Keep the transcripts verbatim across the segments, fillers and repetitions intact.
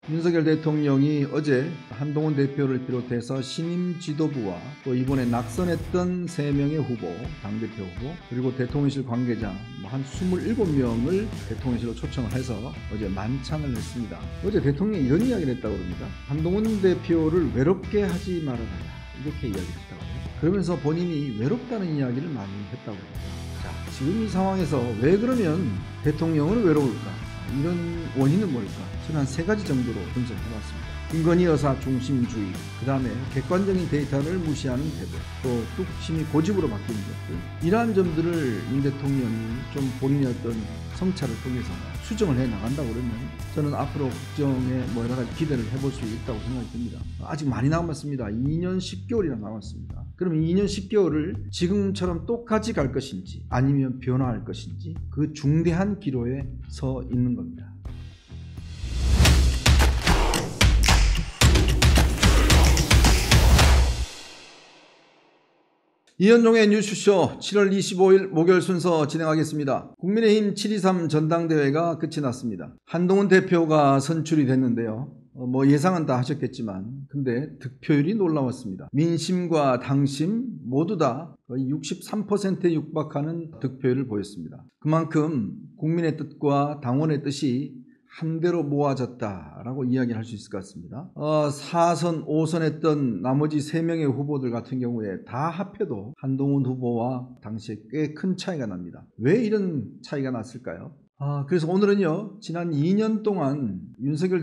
윤석열 대통령이 어제 한동훈 대표를 비롯해서 신임 지도부와 또 이번에 낙선했던 세 명의 후보, 당대표 후보, 그리고 대통령실 관계자 한 이십칠 명을 대통령실로 초청을 해서 어제 만찬을 했습니다. 어제 대통령이 이런 이야기를 했다고 합니다. 한동훈 대표를 외롭게 하지 말아달라, 이렇게 이야기를 했다고 해요. 그러면서 본인이 외롭다는 이야기를 많이 했다고 합니다. 자, 지금 이 상황에서 왜 그러면 대통령은 외로울까? 이런 원인은 뭘까? 저는 한 세 가지 정도로 분석을 해봤습니다. 김건희 여사 중심주의, 그 다음에 객관적인 데이터를 무시하는 태도, 또 뚝심이 고집으로 바뀌는 것들, 이러한 점들을 윤 대통령이 좀 본인의 어떤 성찰을 통해서 수정을 해 나간다고 그러면 저는 앞으로 국정에 뭐 여러 가지 기대를 해볼 수 있다고 생각이 듭니다. 아직 많이 남았습니다. 이 년 십 개월이나 남았습니다. 그럼 이 년 십 개월을 지금처럼 똑같이 갈 것인지 아니면 변화할 것인지, 그 중대한 기로에 서 있는 겁니다. 이현종의 뉴스쇼 칠월 이십오일 목요일 순서 진행하겠습니다. 국민의힘 칠이삼 전당대회가 끝이 났습니다. 한동훈 대표가 선출이 됐는데요. 어, 뭐 예상은 다 하셨겠지만 근데 득표율이 놀라웠습니다. 민심과 당심 모두 다 거의 육십삼 퍼센트에 육박하는 득표율을 보였습니다. 그만큼 국민의 뜻과 당원의 뜻이 한대로 모아졌다라고 이야기를 할 수 있을 것 같습니다. 어, 사선, 오선 했던 나머지 세 명의 후보들 같은 경우에 다 합해도 한동훈 후보와 당시에 꽤 큰 차이가 납니다. 왜 이런 차이가 났을까요? 아, 그래서 오늘은요, 지난 이 년 동안 윤석열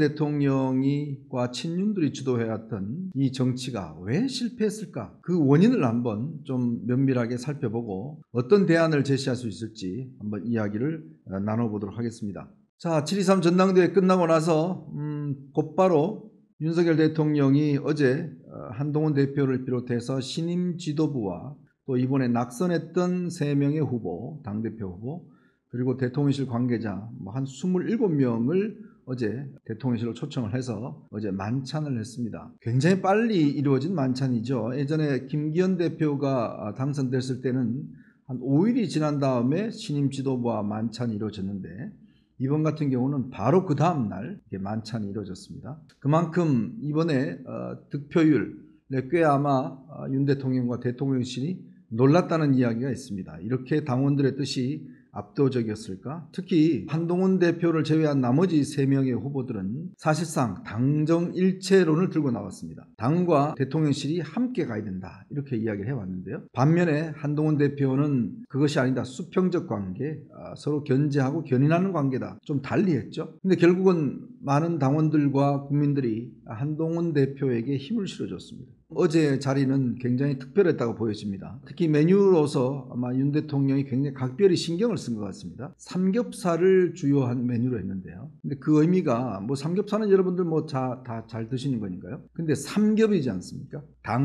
대통령이과 친윤들이 주도해왔던 이 정치가 왜 실패했을까? 그 원인을 한번 좀 면밀하게 살펴보고 어떤 대안을 제시할 수 있을지 한번 이야기를 나눠보도록 하겠습니다. 자, 칠이삼 전당대회 끝나고 나서 음, 곧바로 윤석열 대통령이 어제 한동훈 대표를 비롯해서 신임 지도부와 또 이번에 낙선했던 세 명의 후보, 당대표 후보, 그리고 대통령실 관계자 한 이십칠 명을 어제 대통령실로 초청을 해서 어제 만찬을 했습니다. 굉장히 빨리 이루어진 만찬이죠. 예전에 김기현 대표가 당선됐을 때는 한 오 일이 지난 다음에 신임 지도부와 만찬이 이루어졌는데 이번 같은 경우는 바로 그 다음 날 만찬이 이루어졌습니다. 그만큼 이번에 어, 득표율에 꽤 아마 어, 윤 대통령과 대통령실이 놀랐다는 이야기가 있습니다. 이렇게 당원들의 뜻이 압도적이었을까? 특히 한동훈 대표를 제외한 나머지 세 명의 후보들은 사실상 당정일체론을 들고 나왔습니다. 당과 대통령실이 함께 가야 된다, 이렇게 이야기를 해왔는데요. 반면에 한동훈 대표는 그것이 아니다, 수평적 관계, 서로 견제하고 견인하는 관계다, 좀 달리 했죠. 근데 결국은 많은 당원들과 국민들이 한동훈 대표에게 힘을 실어줬습니다. 어제 자리는 굉장히 특별했다고 보여집니다. 특히 메뉴로서 아마 윤 대통령이 굉장히 각별히 신경을 쓴 것 같습니다. 삼겹살을 주요한 메뉴로 했는데요. 근데 그 의미가 뭐 삼겹살은 여러분들 뭐 다 잘 드시는 거니까요. 근데 삼겹이지 않습니까?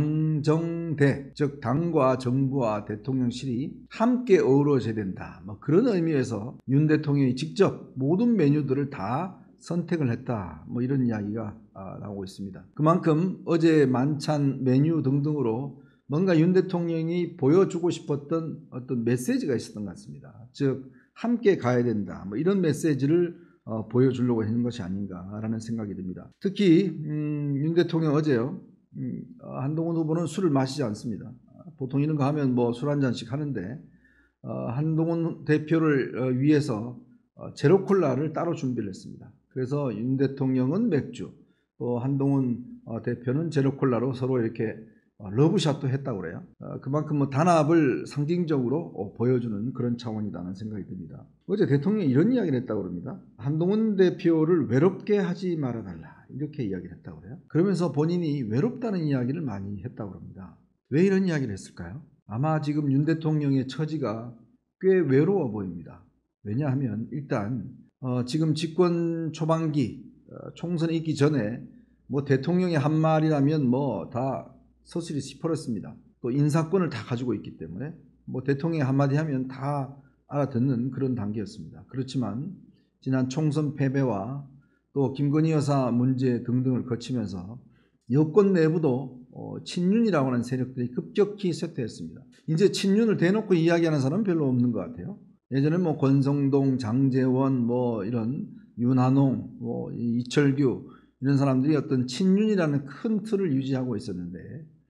당정대, 즉 당과 정부와 대통령실이 함께 어우러져야 된다, 뭐 그런 의미에서 윤 대통령이 직접 모든 메뉴들을 다 선택을 했다, 뭐 이런 이야기가 나오고 있습니다. 그만큼 어제 만찬 메뉴 등등으로 뭔가 윤 대통령이 보여주고 싶었던 어떤 메시지가 있었던 것 같습니다. 즉 함께 가야 된다, 뭐 이런 메시지를 어, 보여주려고 하는 것이 아닌가라는 생각이 듭니다. 특히 음, 윤 대통령 어제요, 음, 한동훈 후보는 술을 마시지 않습니다. 보통 이런 거 하면 뭐 술 한 잔씩 하는데 어, 한동훈 대표를 어, 위해서 어, 제로콜라를 따로 준비를 했습니다. 그래서 윤 대통령은 맥주, 또 한동훈 어, 대표는 제로콜라로 서로 이렇게 어, 러브샷도 했다고 그래요. 어, 그만큼 뭐 단합을 상징적으로 어, 보여주는 그런 차원이라는 생각이 듭니다. 어제 대통령이 이런 이야기를 했다고 합니다. 한동훈 대표를 외롭게 하지 말아달라, 이렇게 이야기를 했다고 그래요. 그러면서 본인이 외롭다는 이야기를 많이 했다고 합니다. 왜 이런 이야기를 했을까요? 아마 지금 윤 대통령의 처지가 꽤 외로워 보입니다. 왜냐하면 일단 어, 지금 집권 초반기 어, 총선이 있기 전에 뭐 대통령이 한 말이라면 뭐 다 서슬이 시퍼렇습니다. 또 인사권을 다 가지고 있기 때문에 뭐 대통령이 한마디 하면 다 알아듣는 그런 단계였습니다. 그렇지만 지난 총선 패배와 또 김건희 여사 문제 등등을 거치면서 여권 내부도 어, 친윤이라고 하는 세력들이 급격히 쇠퇴했습니다. 이제 친윤을 대놓고 이야기하는 사람은 별로 없는 것 같아요. 예전에 뭐 권성동, 장제원, 뭐 이런 윤한홍, 뭐 이철규 이런 사람들이 어떤 친윤이라는 큰 틀을 유지하고 있었는데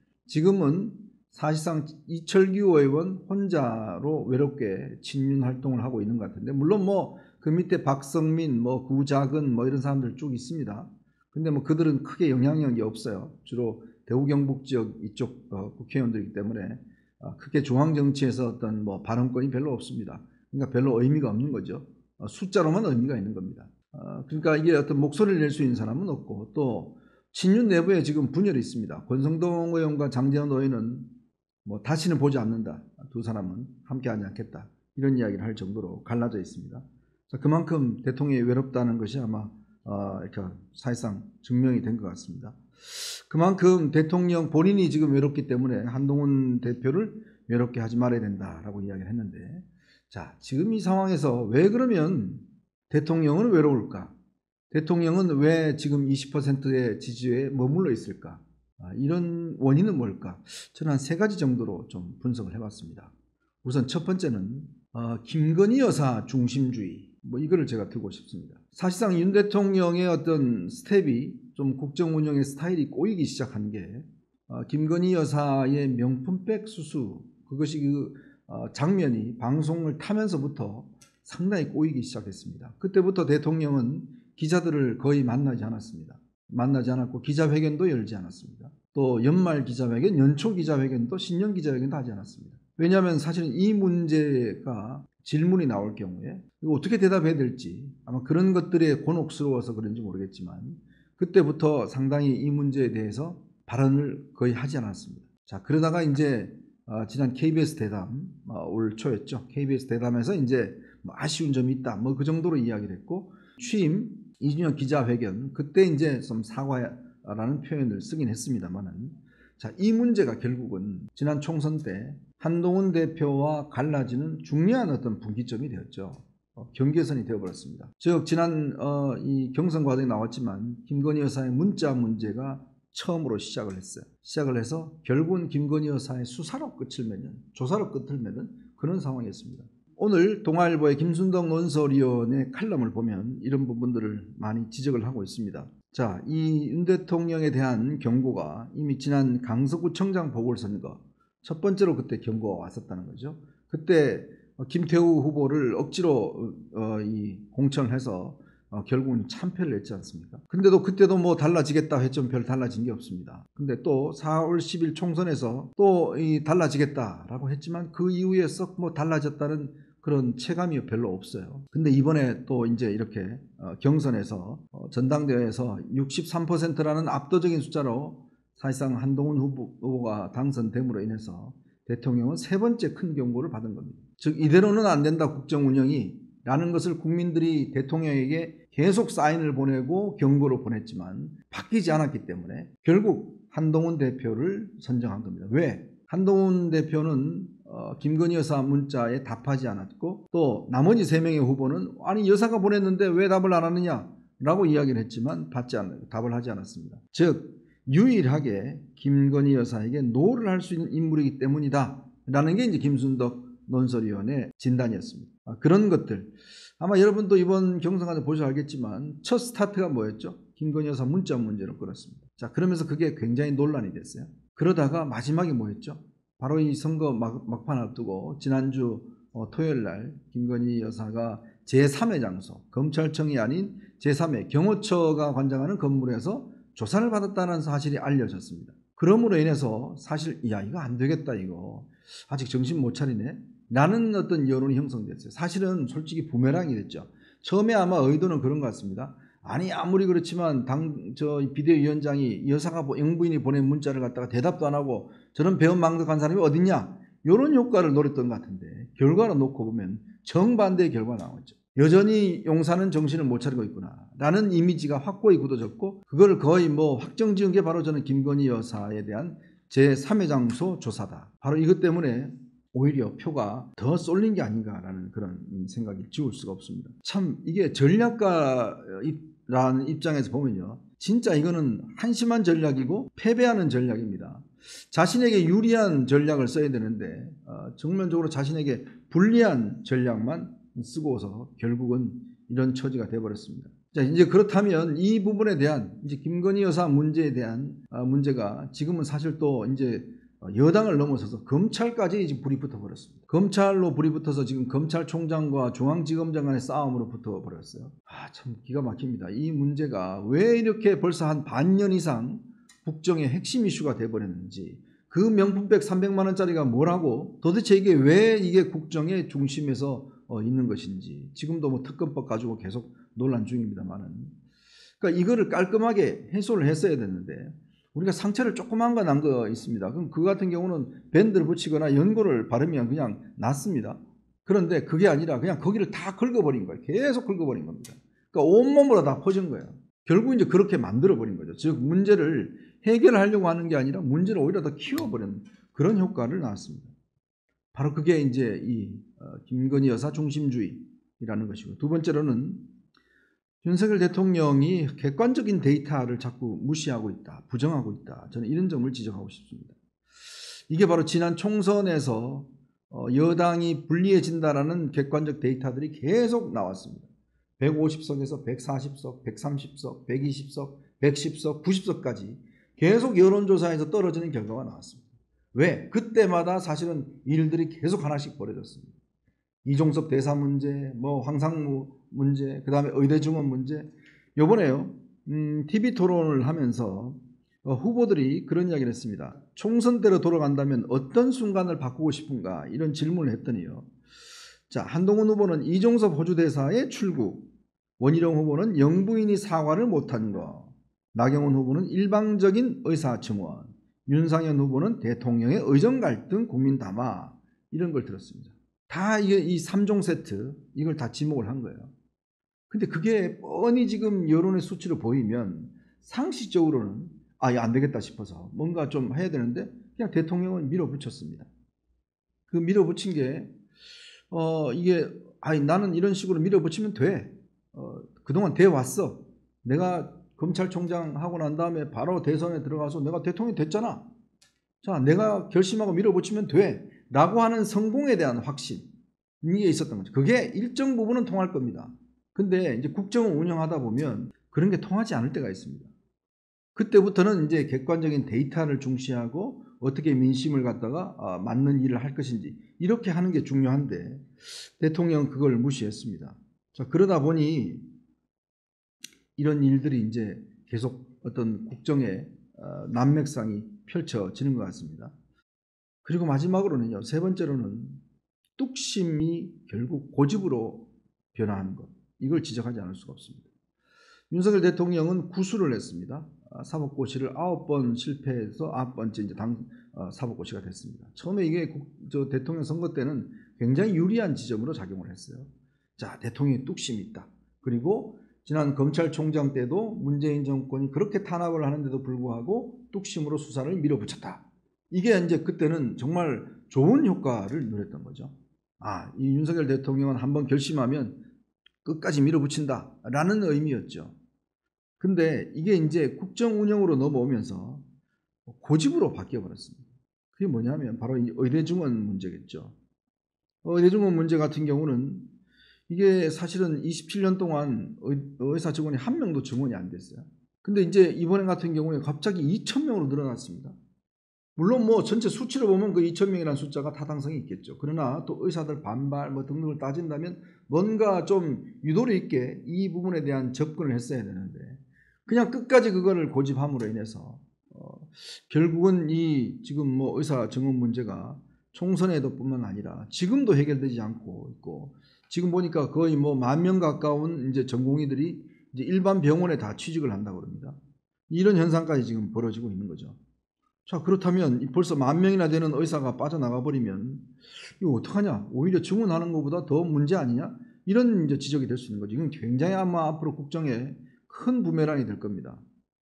지금은 사실상 이철규 의원 혼자로 외롭게 친윤 활동을 하고 있는 것 같은데, 물론 뭐 그 밑에 박성민, 뭐 구자근 뭐 이런 사람들 쭉 있습니다. 근데 뭐 그들은 크게 영향력이 없어요. 주로 대구 경북 지역 이쪽 어, 국회의원들이기 때문에 어, 크게 중앙 정치에서 어떤 뭐 발언권이 별로 없습니다. 그러니까 별로 의미가 없는 거죠. 어, 숫자로만 의미가 있는 겁니다. 어, 그러니까 이게 어떤 목소리를 낼 수 있는 사람은 없고, 또 친윤 내부에 지금 분열이 있습니다. 권성동 의원과 장제원 의원은 뭐 다시는 보지 않는다. 두 사람은 함께하지 않겠다. 이런 이야기를 할 정도로 갈라져 있습니다. 자, 그만큼 대통령이 외롭다는 것이 아마 어, 이렇게 사실상 증명이 된 것 같습니다. 그만큼 대통령 본인이 지금 외롭기 때문에 한동훈 대표를 외롭게 하지 말아야 된다라고 이야기를 했는데, 자, 지금 이 상황에서 왜 그러면 대통령은 외로울까? 대통령은 왜 지금 이십 퍼센트의 지지에 머물러 있을까? 아, 이런 원인은 뭘까? 저는 한 세 가지 정도로 좀 분석을 해봤습니다. 우선 첫 번째는 어, 김건희 여사 중심주의, 뭐 이거를 제가 들고 싶습니다. 사실상 윤 대통령의 어떤 스텝이 좀 국정 운영의 스타일이 꼬이기 시작한 게 어, 김건희 여사의 명품백 수수, 그것이 그 어, 장면이 방송을 타면서부터 상당히 꼬이기 시작했습니다. 그때부터 대통령은 기자들을 거의 만나지 않았습니다. 만나지 않았고 기자회견도 열지 않았습니다. 또 연말 기자회견, 연초 기자회견도 신년 기자회견도 하지 않았습니다. 왜냐하면 사실은 이 문제가 질문이 나올 경우에 이거 어떻게 대답해야 될지, 아마 그런 것들에 곤혹스러워서 그런지 모르겠지만 그때부터 상당히 이 문제에 대해서 발언을 거의 하지 않았습니다. 자, 그러다가 이제 어, 지난 케이비에스 대담, 어, 올 초였죠. 케이비에스 대담에서 이제 뭐 아쉬운 점이 있다, 뭐 그 정도로 이야기를 했고, 취임 이 주년 기자회견 그때 이제 좀 사과라는 표현을 쓰긴 했습니다만은, 자, 이 문제가 결국은 지난 총선 때 한동훈 대표와 갈라지는 중요한 어떤 분기점이 되었죠. 어, 경계선이 되어버렸습니다. 즉 지난 어, 이 경선 과정에 나왔지만 김건희 여사의 문자 문제가 처음으로 시작을 했어요. 시작을 해서 결국은 김건희 여사의 수사로 끝을 맺는, 조사로 끝을 맺는 그런 상황이었습니다. 오늘 동아일보의 김순덕 논설위원의 칼럼을 보면 이런 부분들을 많이 지적을 하고 있습니다. 자, 이 윤 대통령에 대한 경고가 이미 지난 강서구청장 보궐선거 첫 번째로 그때 경고가 왔었다는 거죠. 그때 김태우 후보를 억지로 어, 이 공천을 해서 어, 결국은 참패를 했지 않습니까? 근데도 그때도 뭐 달라지겠다 했지만 별 달라진 게 없습니다. 근데 또 사월 십일 총선에서 또 이 달라지겠다라고 했지만 그 이후에 썩 뭐 달라졌다는 그런 체감이 별로 없어요. 근데 이번에 또 이제 이렇게 어, 경선에서 어, 전당대회에서 육십삼 퍼센트라는 압도적인 숫자로 사실상 한동훈 후보, 후보가 당선됨으로 인해서 대통령은 세 번째 큰 경고를 받은 겁니다. 즉 이대로는 안 된다 국정 운영이 라는 것을 국민들이 대통령에게 계속 사인을 보내고 경고를 보냈지만 바뀌지 않았기 때문에 결국 한동훈 대표를 선정한 겁니다. 왜? 한동훈 대표는 어, 김건희 여사 문자에 답하지 않았고, 또 나머지 세 명의 후보는 아니 여사가 보냈는데 왜 답을 안 하느냐 라고 이야기를 했지만 받지 않, 답을 하지 않았습니다. 즉 유일하게 김건희 여사에게 노를 할 수 있는 인물이기 때문이다 라는 게 이제 김순덕 논설위원의 진단이었습니다. 아, 그런 것들 아마 여러분도 이번 경선까지 보셔서 알겠지만 첫 스타트가 뭐였죠? 김건희 여사 문자 문제로 끌었습니다. 자, 그러면서 그게 굉장히 논란이 됐어요. 그러다가 마지막에 뭐였죠? 바로 이 선거 막, 막판 앞두고 지난주 어, 토요일 날 김건희 여사가 제삼 회 장소, 검찰청이 아닌 제삼 회 경호처가 관장하는 건물에서 조사를 받았다는 사실이 알려졌습니다. 그러므로 인해서 사실 야 이거 안 되겠다, 이거 아직 정신 못 차리네 라는 어떤 여론이 형성됐어요. 사실은 솔직히 부메랑이 됐죠. 처음에 아마 의도는 그런 것 같습니다. 아니 아무리 그렇지만 당 저 비대위원장이 여사가 영부인이 보낸 문자를 갖다가 대답도 안 하고 저런 배은망덕한 사람이 어딨냐, 이런 효과를 노렸던 것 같은데 결과를 놓고 보면 정반대의 결과가 나왔죠. 여전히 용사는 정신을 못 차리고 있구나 라는 이미지가 확고히 굳어졌고, 그걸 거의 뭐 확정지은 게 바로 저는 김건희 여사에 대한 제삼 회 장소 조사다. 바로 이것 때문에 오히려 표가 더 쏠린 게 아닌가라는 그런 생각이 지울 수가 없습니다. 참 이게 전략가라는 입장에서 보면요, 진짜 이거는 한심한 전략이고 패배하는 전략입니다. 자신에게 유리한 전략을 써야 되는데 어, 정면적으로 자신에게 불리한 전략만 쓰고서 결국은 이런 처지가 되어버렸습니다. 자, 이제 그렇다면 이 부분에 대한 이제 김건희 여사 문제에 대한 문제가 지금은 사실 또 이제 여당을 넘어서서 검찰까지 이제 불이 붙어 버렸습니다. 검찰로 불이 붙어서 지금 검찰총장과 중앙지검장 간의 싸움으로 붙어 버렸어요. 아, 참 기가 막힙니다. 이 문제가 왜 이렇게 벌써 한 반년 이상 국정의 핵심 이슈가 돼 버렸는지, 그 명품백 삼백만 원짜리가 뭐라고, 도대체 이게 왜 이게 국정의 중심에서 어, 있는 것인지 지금도 뭐 특검법 가지고 계속 논란 중입니다만은, 그러니까 이거를 깔끔하게 해소를 했어야 됐는데 우리가 상처를 조그만 거 난 거 있습니다. 그럼 그 같은 경우는 밴드를 붙이거나 연고를 바르면 그냥 낫습니다. 그런데 그게 아니라 그냥 거기를 다 긁어버린 거예요. 계속 긁어버린 겁니다. 그러니까 온몸으로 다 퍼진 거예요. 결국 이제 그렇게 만들어버린 거죠. 즉 문제를 해결하려고 하는 게 아니라 문제를 오히려 더 키워버리는 그런 효과를 낳았습니다. 바로 그게 이제 이 김건희 여사 중심주의라는 것이고, 두 번째로는 윤석열 대통령이 객관적인 데이터를 자꾸 무시하고 있다, 부정하고 있다. 저는 이런 점을 지적하고 싶습니다. 이게 바로 지난 총선에서 여당이 불리해진다라는 객관적 데이터들이 계속 나왔습니다. 백오십 석에서 백사십 석, 백삼십 석, 백이십 석, 백십 석, 구십 석까지 계속 여론조사에서 떨어지는 결과가 나왔습니다. 왜? 그때마다 사실은 일들이 계속 하나씩 벌어졌습니다. 이종섭 대사 문제, 뭐 황상무 문제, 그 다음에 의대 증원 문제. 요번에요, 음, 티비 토론을 하면서 어, 후보들이 그런 이야기를 했습니다. 총선 때로 돌아간다면 어떤 순간을 바꾸고 싶은가, 이런 질문을 했더니요. 자, 한동훈 후보는 이종섭 호주 대사의 출국, 원희룡 후보는 영부인이 사과를 못한 거, 나경원 후보는 일방적인 의사 증원, 윤상현 후보는 대통령의 의정 갈등 국민 담화, 이런 걸 들었습니다. 다 이게 이 삼 종 세트, 이걸 다 지목을 한 거예요. 근데 그게 뻔히 지금 여론의 수치로 보이면 상식적으로는 아, 이거 안 되겠다 싶어서 뭔가 좀 해야 되는데 그냥 대통령은 밀어붙였습니다. 그 밀어붙인 게 어, 이게 아니 나는 이런 식으로 밀어붙이면 돼. 어, 그동안 돼 왔어. 내가 검찰총장 하고 난 다음에 바로 대선에 들어가서 내가 대통령이 됐잖아. 자, 내가 결심하고 밀어붙이면 돼. 라고 하는 성공에 대한 확신, 이게 있었던 거죠. 그게 일정 부분은 통할 겁니다. 근데 이제 국정을 운영하다 보면 그런 게 통하지 않을 때가 있습니다. 그때부터는 이제 객관적인 데이터를 중시하고 어떻게 민심을 갖다가 아, 맞는 일을 할 것인지 이렇게 하는 게 중요한데 대통령은 그걸 무시했습니다. 자, 그러다 보니 이런 일들이 이제 계속 어떤 국정의 어, 난맥상이 펼쳐지는 것 같습니다. 그리고 마지막으로는요, 세 번째로는 뚝심이 결국 고집으로 변화하는 것, 이걸 지적하지 않을 수가 없습니다. 윤석열 대통령은 구수를 했습니다. 사법고시를 아홉 번 실패해서 아홉 번째 이제 당 어, 사법고시가 됐습니다. 처음에 이게 국, 저 대통령 선거 때는 굉장히 유리한 지점으로 작용을 했어요. 자, 대통령이 뚝심이 있다. 그리고 지난 검찰총장 때도 문재인 정권이 그렇게 탄압을 하는데도 불구하고 뚝심으로 수사를 밀어붙였다. 이게 이제 그때는 정말 좋은 효과를 누렸던 거죠. 아, 이 윤석열 대통령은 한번 결심하면 끝까지 밀어붙인다 라는 의미였죠. 근데 이게 이제 국정 운영으로 넘어오면서 고집으로 바뀌어 버렸습니다. 그게 뭐냐면 바로 이 의대 증원 문제겠죠. 의대 증원 문제 같은 경우는 이게 사실은 이십칠 년 동안 의사 증원이 한 명도 증원이 안 됐어요. 근데 이제 이번에 같은 경우에 갑자기 이천 명으로 늘어났습니다. 물론 뭐 전체 수치로 보면 그 이천 명이라는 숫자가 타당성이 있겠죠. 그러나 또 의사들 반발 뭐 등등을 따진다면 뭔가 좀 유도리 있게 이 부분에 대한 접근을 했어야 되는데 그냥 끝까지 그거를 고집함으로 인해서 어 결국은 이 지금 뭐 의사 증원 문제가 총선에도 뿐만 아니라 지금도 해결되지 않고 있고, 지금 보니까 거의 뭐 만 명 가까운 이제 전공의들이 이제 일반 병원에 다 취직을 한다고 합니다. 이런 현상까지 지금 벌어지고 있는 거죠. 자, 그렇다면 벌써 만 명이나 되는 의사가 빠져나가 버리면 이거 어떡하냐? 오히려 증원하는 것보다 더 문제 아니냐? 이런 이제 지적이 될 수 있는 거죠. 이건 굉장히 아마 앞으로 국정에 큰 부메랑이 될 겁니다.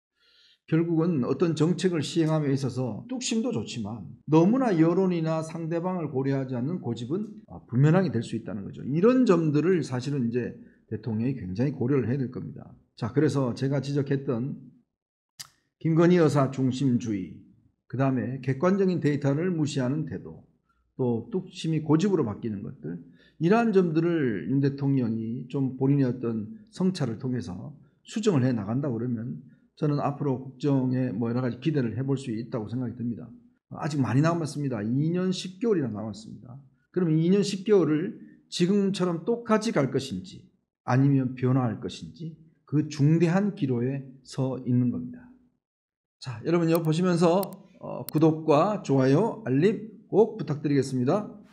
결국은 어떤 정책을 시행함에 있어서 뚝심도 좋지만 너무나 여론이나 상대방을 고려하지 않는 고집은 부메랑이 될 수 있다는 거죠. 이런 점들을 사실은 이제 대통령이 굉장히 고려를 해야 될 겁니다. 자, 그래서 제가 지적했던 김건희 여사 중심주의, 그 다음에 객관적인 데이터를 무시하는 태도, 또 뚝심이 고집으로 바뀌는 것들, 이러한 점들을 윤 대통령이 좀 본인의 어떤 성찰을 통해서 수정을 해 나간다 그러면 저는 앞으로 국정에 뭐 여러 가지 기대를 해볼 수 있다고 생각이 듭니다. 아직 많이 남았습니다. 이 년 십 개월이나 남았습니다. 그러면 이 년 십 개월을 지금처럼 똑같이 갈 것인지 아니면 변화할 것인지 그 중대한 기로에 서 있는 겁니다. 자, 여러분요 보시면서 어, 구독과 좋아요, 알림 꼭 부탁드리겠습니다.